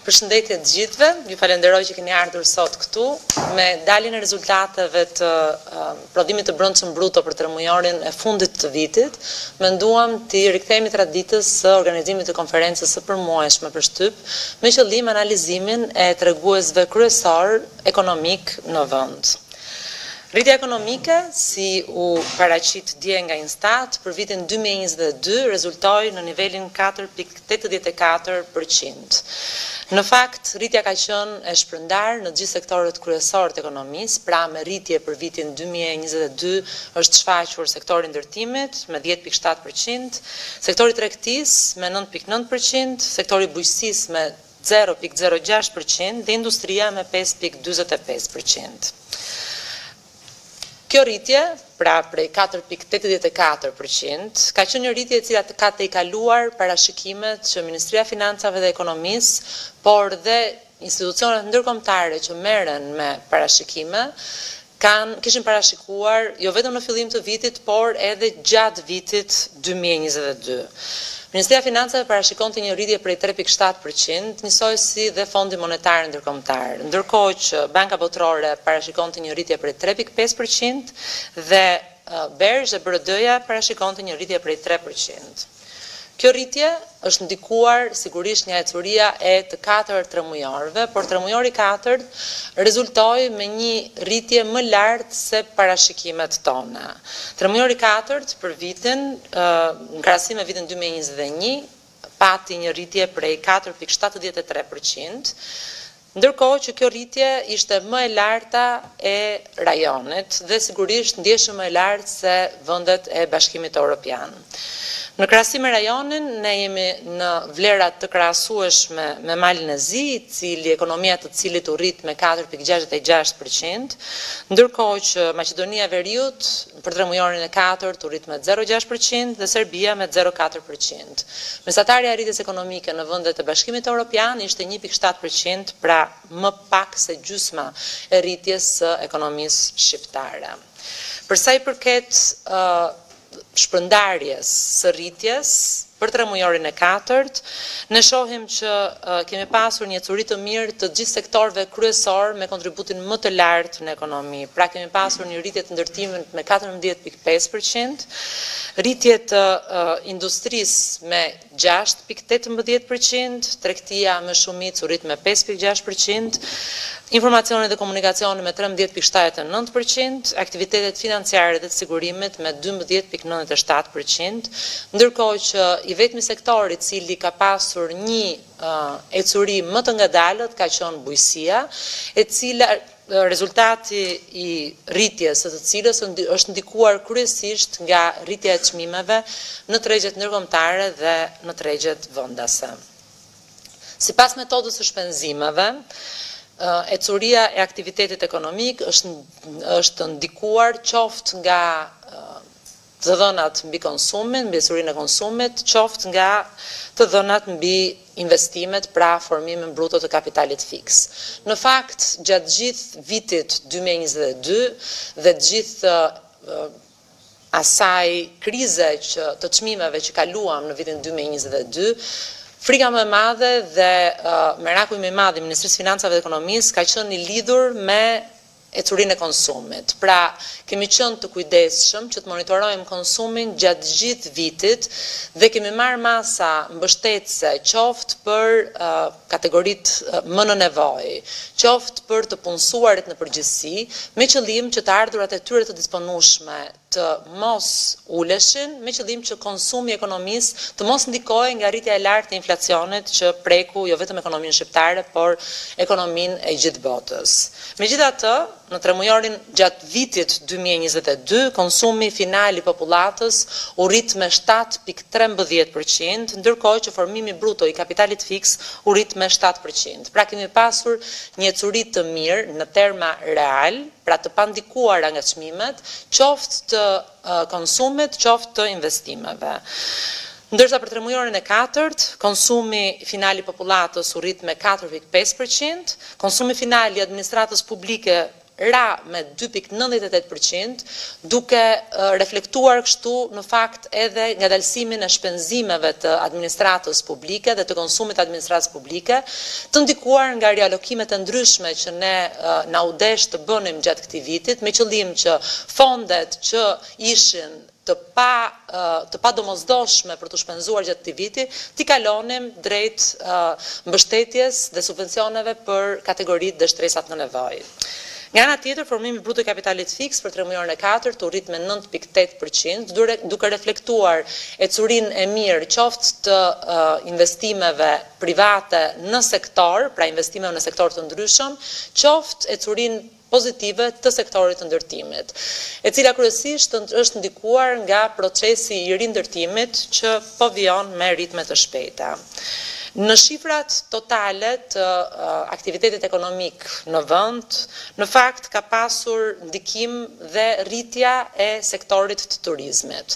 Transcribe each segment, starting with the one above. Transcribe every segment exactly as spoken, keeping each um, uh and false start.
Përshëndetje të gjithëve, ju falenderoj që keni ardhur sot këtu me daljen e rezultateve të uh, prodhimit të brendshëm bruto për tremujorin e fundit të vitit. Menduam të rikthehemi traditës së organizimit të konferencës së përmuajshme për shtyp me qëllim analizimin e treguesve kryesor ekonomik në vend. Rritja ekonomike, si u paraqit dje nga Instat, për vitin dy mijë e njëzet e dy rezultoi në nivelin katër pikë tetëdhjetë e katër përqind. Në fakt, rritja ka qenë e shpërndar në gjithë sektorët kryesorë të ekonomisë, pra me rritje për vitin dy mijë e njëzet e dy është shfaqur sektori ndërtimit me dhjetë pikë shtatë përqind, sektori tregtisë me nëntë pikë nëntë përqind, sektori bujqësisë me zero pikë zero gjashtë përqind dhe industria me pesë pikë dyzet e pesë përqind. Kjo rritje, pra prej katër pikë tetëdhjetë e katër përqind, ka qenë një rritje e cila ka të i kaluar parashikimet që Ministrja e Financave dhe Ekonomisë, por dhe institucionet ndërkombëtare që merren me parashikime, kanë kishin parashikuar jo vetëm në fillim të vitit, por edhe gjatë vitit dy mijë e njëzet e dy. Ministrja e Financave parashikonte një rritje prej tre pikë shtatë përqind, njësoj si dhe Fondi Monetar Ndërkombëtar, ndërkohë që Banka Botërore parashikonte një rritje prej tre pikë pesë përqind dhe Bergj dhe B R D-ja parashikonte një rritje prej tre përqind. Kjo rritje është ndikuar sigurisht nga ecuria e të katër tremujorëve, por tremujori i katërt rezultoi me një rritje më lartë se parashikimet tona. Tremujori i katërt për vitin, në krahasim me vitin dy mijë e njëzet e një, pati një rritje prej katër pikë shtatëdhjetë e tre përqind, ndërkohë që kjo rritje ishte më e larta e rajonit dhe sigurisht ndjeshëm më e lartë se vendet e Bashkimit Evropian. Në krahasim me rajonin, ne jemi në vlerat të krahasueshme me Malin e Zi, i cili ekonomia të cilit u rrit me katër pikë gjashtëdhjetë e gjashtë përqind, ndërkohë që Maqedonia e Veriut për tremujorin e katërt u rrit me zero pikë gjashtë përqind dhe Serbia me zero pikë katër përqind. Mesatarja e rritjes ekonomike në vendet e Bashkimit Evropian ishte një pikë shtatë përqind, pra më pak se gjysma e rritjes së ekonomisë shqiptare. Për sa i përket uh, shpërndarjes së rritjes për tremujorin e katërt, ne shohim që uh, kemi pasur një ecuri të mirë të gjithë sektorëve kryesor me kontributin më të lartë në ekonomi. Pra kemi pasur një rritje të ndërtimit me katërmbëdhjetë pikë pesë përqind, rritje të uh, industrisë me gjashtë pikë tetëmbëdhjetë përqind, tregtia me shumicë u rrit me pesë pikë gjashtë përqind, informacioni dhe komunikacioni me trembëdhjetë pikë shtatëdhjetë e nëntë përqind, aktivitetet financiare dhe të sigurimit me dymbëdhjetë pikë nëntëdhjetë e shtatë përqind, ndërkohë që i vetmi sektori i cili ka pasur një uh, ecuri më të ngadalët ka qenë bujqësia, e cila rezultati i rritjes së të cilës është ndikuar kryesisht nga rritja e çmimeve në tregjet ndërkombëtare dhe në tregjet vendase. Sipas metodës së shpenzimeve, ecuria e aktivitetit ekonomik është, është ndikuar qoftë nga të dhënat mbi konsumin, mbi ecurinë e konsumit, qoftë nga të dhënat mbi investimet, pra formimin bruto të kapitalit fiks. Në fakt, gjatë gjithë vitit dy mijë e njëzet e dy dhe gjithë uh, asaj krize që, të çmimeve që kaluam në vitin dy mijë e njëzet e dy, frika më e madhe dhe uh, merakuj më i madh i Ministrisë Financave dhe Ekonomisë ka qenë i lidhur me ecurinë e konsumit. Pra, kemi qenë të kujdesshëm që të monitorojmë konsumin gjatë gjithë vitit dhe kemi marrë masa mbështetëse qoftë për uh, kategoritë uh, më në nevojë, qoftë për të punësuarit në përgjithësi, me qëllim që të ardhurat e tyre të disponueshme të mos uleshin, me qëllim që konsumi i ekonomisë të mos ndikojë nga rritja e lartë e inflacionit që preku jo vetëm ekonominë shqiptare, por ekonominë e gjithë botës. Megjithatë, në tremujorin gjatë vitit dy mijë e njëzet e dy, konsumi final i popullatës u rrit me shtatë pikë trembëdhjetë përqind, ndërkohë që formimi bruto i kapitalit fiks u rrit me shtatë përqind. Pra kemi pasur një ecuri të mirë në terma real, pra të pandikuara nga çmimet, qoftë të uh, konsumit, qoftë të investimeve. Ndërsa për tremujorin e katërt, konsumi final i popullatës u rrit me katër pikë pesë përqind, konsumi final i administratës publike ra me dy pikë nëntëdhjetë e tetë përqind, duke reflektuar kështu në fakt edhe ngadalësimin e shpenzimeve të administratës publike dhe të konsumit të administratës publike, të ndikuar nga rialokimet e ndryshme që ne na u desh të bënim gjatë këtij vitit, me qëllim që fondet që ishin të pa të pa domosdoshme për të shpenzuar gjatë këtij viti, t'i kalonim drejt mbështetjes dhe subvencioneve për kategoritë dhe shtresat në nevojë. Nga ana tjetër, formimi i bruto i kapitalit fiks për tremujorin e katërt u rrit me nëntë pikë tetë përqind, duke reflektuar ecurinë e mirë qoftë të investimeve private në sektor, pra investimeve në sektor të ndryshëm, qoftë ecurinë pozitive të sektorit të ndërtimit, e cila kryesisht është ndikuar nga procesi i rindërtimit që po vijon me ritme të shpejta. Në shifrat totale të aktivitetit ekonomik në vend, në fakt ka pasur ndikim dhe rritja e sektorit të turizmit.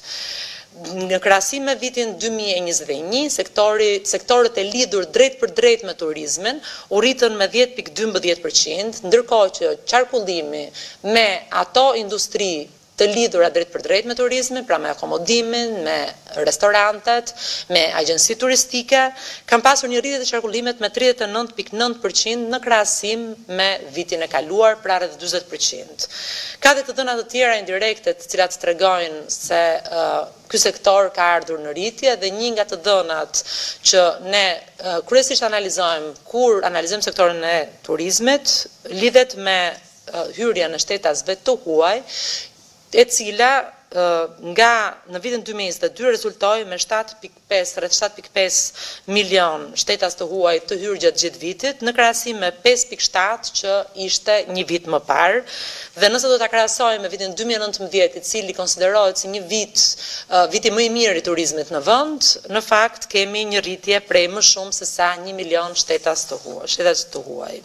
Në krahasim me vitin dy mijë e njëzet e një, sektorët e lidhur drejt për drejt me turizmin u rritën me dhjetë pikë dymbëdhjetë përqind, ndërkohë që qarkullimi me ato industri të lidhura drejt për drejt me turizmin, pra me akomodimin, me restorantet, me agjensi turistike, kanë pasur një rritje të qarkullimit me tridhjetë e nëntë pikë nëntë përqind në krahasim me vitin e kaluar, pra rreth dyzet përqind. Ka dhe të dhëna të tjera indirekte të cilat tregojnë se ky sektor ka ardhur në rritje dhe një nga të dhënat që ne kryesisht analizojmë kur analizojmë sektorin e turizmit lidhet me hyrjen e shtetasve të huaj, e cila nga në vitin dy mijë e njëzet e dy rezultoi me shtatë pikë pesë, rreth shtatë pikë pesë milion shtetas të huaj të hyrë gjatë gjithë vitit, në krahasim me pesë pikë shtatë që ishte një vit më parë. Dhe nëse do ta krahasojmë me vitin dy mijë e nëntëmbëdhjetë, i cili konsiderohet si një vit, viti më i mirë i turizmit në vend, në fakt kemi një rritje prej më shumë se sa një milion shtetas të huaj, shtetas të huaj.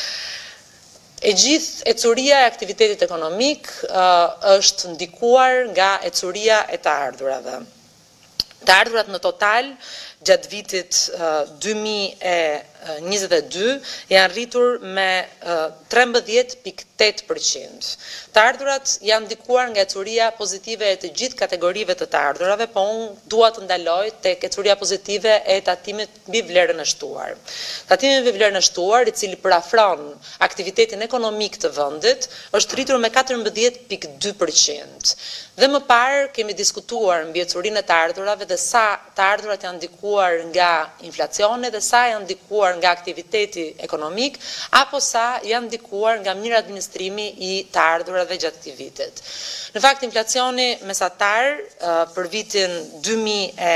E gjithë ecuria e aktivitetit ekonomik është ndikuar nga ecuria e të ardhurave. Të ardhurat në total gjatë vitit dy mijë e njëzet e dy janë rritur me trembëdhjetë pikë tetë përqind. Të ardhurat janë ndikuar nga ecuria pozitive e të gjithë kategorive të të ardhurave, po unë dua të ndaloj tek ecuria pozitive e tatimit mbi vlerën e shtuar. Tatimi mbi vlerën e shtuar, i cili përafron aktivitetin ekonomik të vendit, është rritur me katërmbëdhjetë pikë dy përqind. Dhe më parë kemi diskutuar mbi ecurinë e të ardhurave dhe sa të ardhurat janë ndikuar nga inflacioni dhe sa janë ndikuar nga aktiviteti ekonomik, apo sa janë ndikuar nga mirë administrimi i të ardhurave gjatë këtij vitit. Në fakt, inflacioni mesatar për vitin dy mijë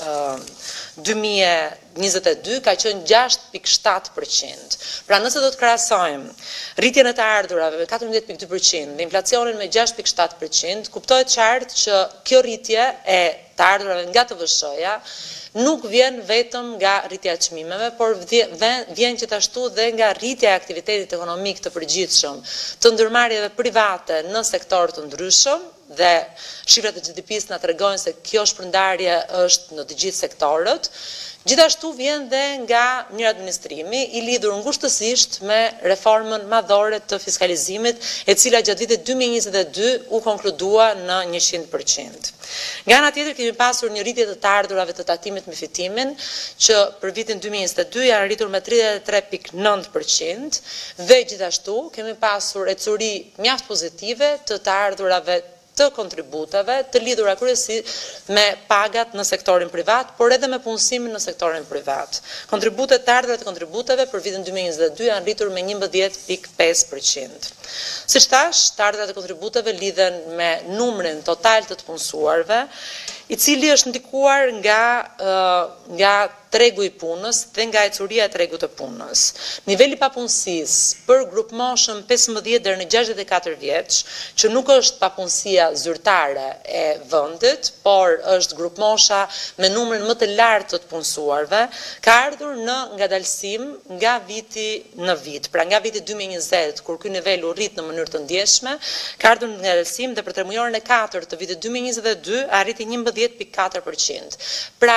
e njëzet e dy ka qenë gjashtë pikë shtatë përqind. Pra nëse do të krahasojmë rritjen e të ardhurave me katërmbëdhjetë pikë dy përqind dhe inflacionin me gjashtë pikë shtatë përqind, kuptohet qartë që kjo rritje e të ardhurave nga T V S-ja nuk vjen vetëm nga rritja e çmimeve, por vjen gjithashtu dhe nga rritja e aktivitetit ekonomik të përgjithshëm, të ndërmarrjeve private në sektor të ndryshëm, dhe shifrat e G D P-s na tregojnë se kjo shpërndarje është në të gjithë sektorët. Gjithashtu vjen dhe nga mirë administrimi, i lidhur ngushtësisht me reformën madhore të fiskalizimit, e cila gjatë vitit dy mijë e njëzet e dy u konkludua në njëqind përqind. Nga ana tjetër kemi pasur një rritje të të ardhurave të tatimit me fitimin, që për vitin dy mijë e njëzet e dy janë rritur me tridhjetë e tre pikë nëntë përqind, dhe gjithashtu kemi pasur ecuri mjaft pozitive të të ardhurave të kontributeve, të lidhura kryesisht me pagat në sektorin privat, por edhe me punësimin në sektorin privat. Kontributet të ardhurat të kontributeve për vitin dy mijë e njëzet e dy janë rritur me njëmbëdhjetë pikë pesë përqind. Siç thash, të ardhurat të kontributeve lidhen me numrin total të të punësuarve, i cili është ndikuar nga nga tregu i punës dhe nga ecuria e tregut të punës. Niveli papunësisë për grup moshën pesëmbëdhjetë deri në gjashtëdhjetë e katër vjeç, që nuk është papunësia zyrtare e vendit, por është grup mosha me numrin më të lartë të të punësuarve, ka ardhur në ngadalësim nga viti në vit. Pra nga viti dy mijë e njëzet, kur ky nivel u rrit në mënyrë të ndjeshme, ka ardhur në ngadalësim dhe për tremujorin e katërt të vitit dy mijë e njëzet e dy arriti njëmbëdhjetë pikë katër përqind. Pra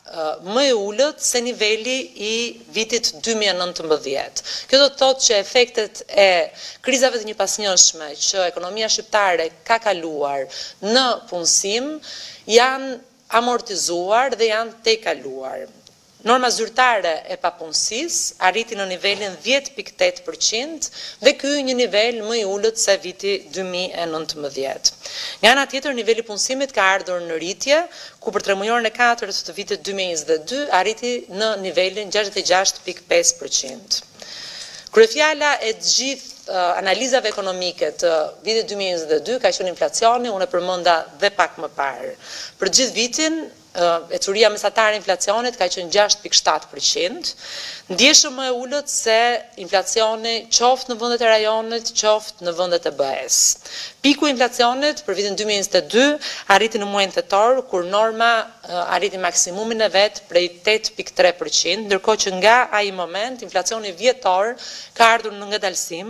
më i ullët se niveli i vitit dy mijë e nëntëmbëdhjetë. Kjo do të thotë që efektet e krizave të njëpasnjëshme që ekonomia shqiptare ka kaluar në punësim janë amortizuar dhe janë tejkaluar. Norma zyrtare e papunësisë arriti në nivelin dhjetë pikë tetë përqind dhe ky një nivel më i ullët se viti dy mijë e nëntëmbëdhjetë. Nga ana tjetër, niveli punësimit ka ardhur në rritje, ku për tremujorin e katërt të vitit dy mijë e njëzet e dy arriti në nivelin gjashtëdhjetë e gjashtë pikë pesë përqind. Kryefjala e të gjithë analizave ekonomike të vitit dy mijë e njëzet e dy ka qenë inflacioni, unë e përmenda dhe pak më parë. Për gjithë vitin e curia mesatare e inflacionit ka qenë gjashtë pikë shtatë përqind, ndjeshëm më e ullët se inflacioni qoftë në vendet e rajonit, qoftë në vendet e B E-s. Piku i inflacionit për vitin dy mijë e njëzet e dy arriti në muajin tetor, kur norma arriti maksimumin e vet prej tetë pikë tre përqind, ndërkohë që nga ai moment inflacioni vjetor ka ardhur në ngadalësim,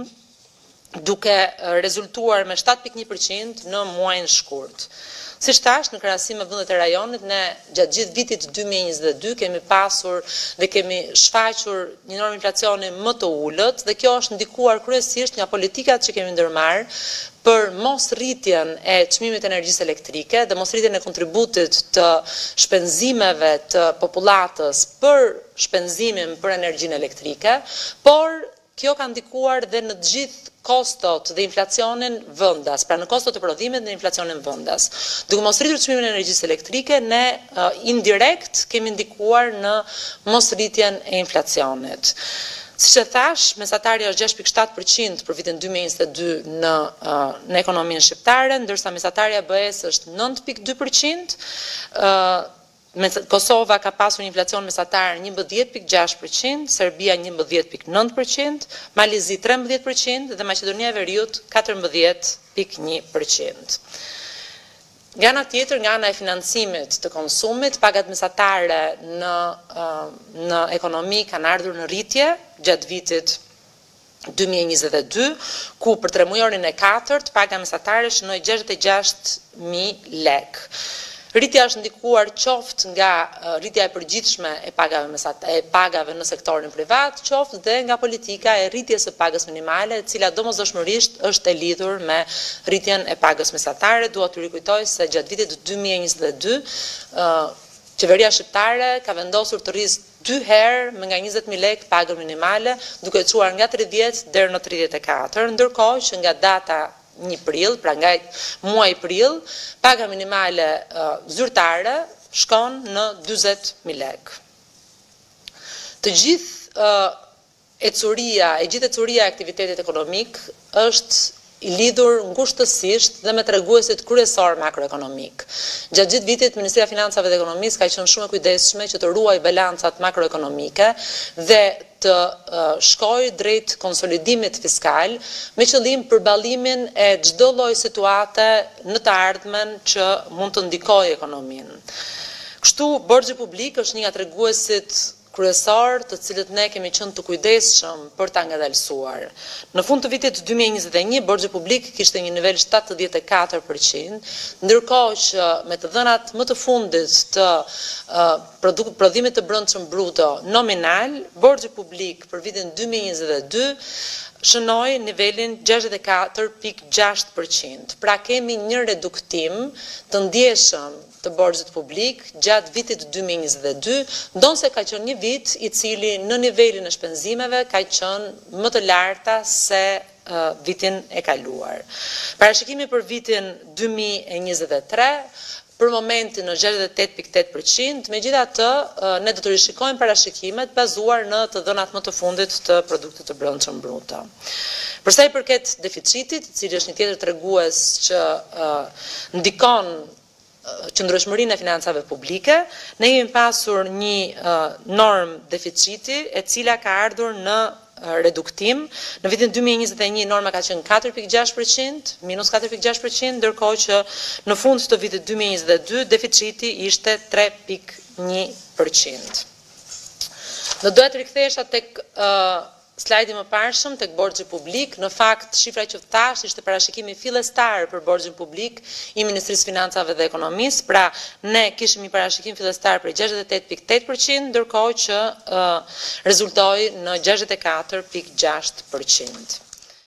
duke rezultuar me shtatë pikë një përqind në muajin shkurt. Si shtash, në krahasim me vendet e rajonit, ne gjatë gjithë vitit dy mijë e njëzet e dy kemi pasur dhe kemi shfaqur një normë inflacioni më të ullët dhe kjo është ndikuar kryesisht nga politikat që kemi ndërmarrë për mos rritjen e çmimit të energjisë elektrike dhe mos rritjen e kontributit të shpenzimeve të popullatës për shpenzimin për energjinë elektrike, por kjo ka ndikuar dhe në të gjithë kostot dhe inflacionin vendas, pra në kostot të prodhimit dhe inflacionin vendas. Duke mos rritur çmimin e energjisë elektrike, ne uh, indirekt kemi ndikuar në mos rritjen e inflacionit. Siç e thash, mesatarja është gjashtë pikë shtatë përqind për vitin dy mijë e njëzet e dy në, uh, në ekonominë shqiptare, ndërsa mesatarja B E-s është nëntë pikë dy përqind, uh, Kosova ka pasur një inflacion mesatar njëmbëdhjetë pikë gjashtë përqind, Serbia njëmbëdhjetë pikë nëntë përqind, Malizi trembëdhjetë përqind dhe Maqedonia e Veriut katërmbëdhjetë pikë një përqind. Nga ana tjetër, nga ana e financimit të konsumit, pagat mesatare në, në ekonomi kanë ardhur në rritje gjatë vitit dy mijë e njëzet e dy, ku për tremujorin e katërt paga mesatare shënoi gjashtëdhjetë e gjashtë mijë lekë. Rritja është ndikuar qoftë nga rritja e përgjithshme e pagave, e pagave në sektorin privat, qoftë dhe nga politika e rritjes së pagës minimale, e cila domosdoshmërisht është e lidhur me rritjen e pagës mesatare. Dua t'ju rikujtoj se gjatë vitit dy mijë e njëzet e dy, qeveria shqiptare ka vendosur të rrisë dy herë me nga njëzet mijë lekë pagën minimale, duke e çuar nga tridhjetë deri në tridhjetë e katër, ndërkohë që nga data një prill, pra nga muaj prill, paga minimale uh, zyrtare shkon në dyzet mijë lekë. Të gjithë uh, ecuria, e gjithë ecuria e aktivitetit ekonomik është i lidhur ngushtësisht dhe me treguesit kryesor makroekonomik. Gjatë gjithë vitit, Ministrja e Financave dhe Ekonomisë ka qenë shumë e kujdesshme që të ruaj balancat makroekonomike dhe të uh, shkoj drejt konsolidimit fiskal me qëllim përballimin e çdo lloj situate në të ardhmen që mund të ndikojë ekonominë. Kështu, borxhi publik është një nga treguesit kryesor të cilët ne kemi qenë të kujdesshëm për ta ngadalësuar. Në fund të vitit dy mijë e njëzet e një, borxhi publik kishte një nivel shtatëdhjetë e katër përqind, ndërkohë që me të dhënat më të fundit të uh, prodhimit të brendshëm bruto nominal, borxhi publik për vitin dy mijë e njëzet e dy shënoi nivelin gjashtëdhjetë e katër pikë gjashtë përqind. Pra kemi një reduktim të ndjeshëm të borxhit publik gjatë vitit dy mijë e njëzet e dy, ndonse ka qenë një vit i cili në nivelin e shpenzimeve ka qenë më të larta se uh, vitin e kaluar. Parashikimi për vitin dy mijë e njëzet e tre për momentin në gjashtëdhjetë e tetë pikë tetë përqind, megjithatë ne do të rishikojmë parashikimet bazuar në të dhënat më të fundit të produktit të brendshëm bruto. Për sa i përket deficitit, i cili është një tjetër tregues që uh, ndikon qëndrueshmërinë e financave publike, ne kemi pasur një uh, normë deficiti e cila ka ardhur në reduktim. Në vitin dy mijë e njëzet e një norma ka qenë katër pikë gjashtë përqind, minus katër pikë gjashtë përqind, ndërkohë që në fund të vitit dy mijë e njëzet e dy deficiti ishte tre pikë një përqind. Do doja të rikthehesha tek uh, slajdi më parshëm tek borxhi publik, në fakt shifra që thash ishte parashikimi fillestar për borxhin publik i Ministrisë Financave dhe Ekonomisë, pra ne kishim një parashikim fillestar për gjashtëdhjetë e tetë pikë tetë përqind, ndërkohë që uh, rezultoi në gjashtëdhjetë e katër pikë gjashtë përqind.